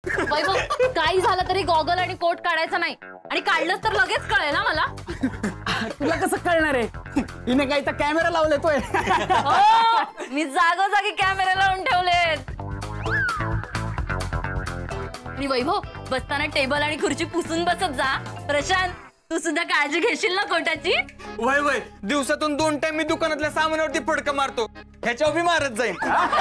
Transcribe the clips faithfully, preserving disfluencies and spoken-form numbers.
वैभव, काही झालं तरी गॉगल आणि कोट काढायचा नाही, आणि काढलंच तर लगेच कळेल ना मला. तुला कसं कळणार आहे? हिने काही तर कॅमेरा लावले तोय. मी जागोजागी कॅमेरा लावून ठेवलेत. आणि वैभव, बसताना टेबल आणि खुर्ची पुसून बसत जा. प्रशांत, तू सुद्धा काळजी घेशील ना कोटाची? वय वय, दिवसातून दोन टाइम मी दुकानातल्या सामानावरती फडकं मारतो, ह्याच्यावर बी मारत जाईन.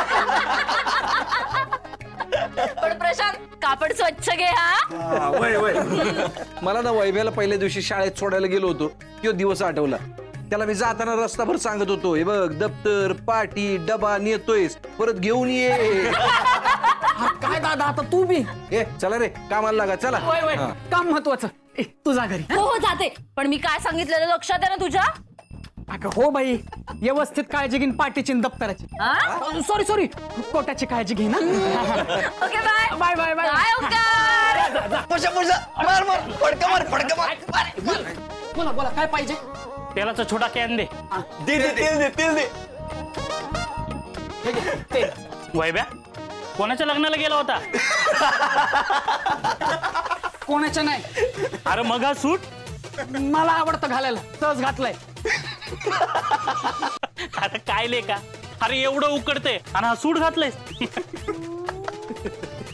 पण प्रशांत, कापड स्वच्छ घे हा. वय वय. मला ना वैभ्याला पहिल्या दिवशी शाळेत सोडायला गेलो होतो, तो दिवस आठवला. त्याला मी जाताना रस्ताभर सांगत होतो, हे बघ दप्तर पाटी डबा नेतोयस, परत घेऊन ये. काय दादा, आता तू बी ए चला रे, कामाला लागा चला. काम महत्वाचं. तुझा घरी. हो हो जाते, पण मी काय सांगितलेलं लक्षात आहे ना तुझ्या? अगं हो बाई, व्यवस्थित काळजी घेईन पाटीची आणि दप्तराची. सॉरी सॉरी, कोटाची काळजी घे ना. Okay bye bye bye bye. Bye Omkar. पुषा पुषा, मार मार फडकं मार फडकं मार. बोला बोला, काय पाहिजे? तेलाचा छोटा कॅन दे. दे दे तेल दे तेल दे. वैभ्या, कोणाच्या लग्नाला गेला होता? कोणाच्या नाही. अरे मग हा सूट मला आवडतं घालायला, सहज घातलाय. आता काय ले का? अरे एवढं उकडते आणि हा सूट घातलायस.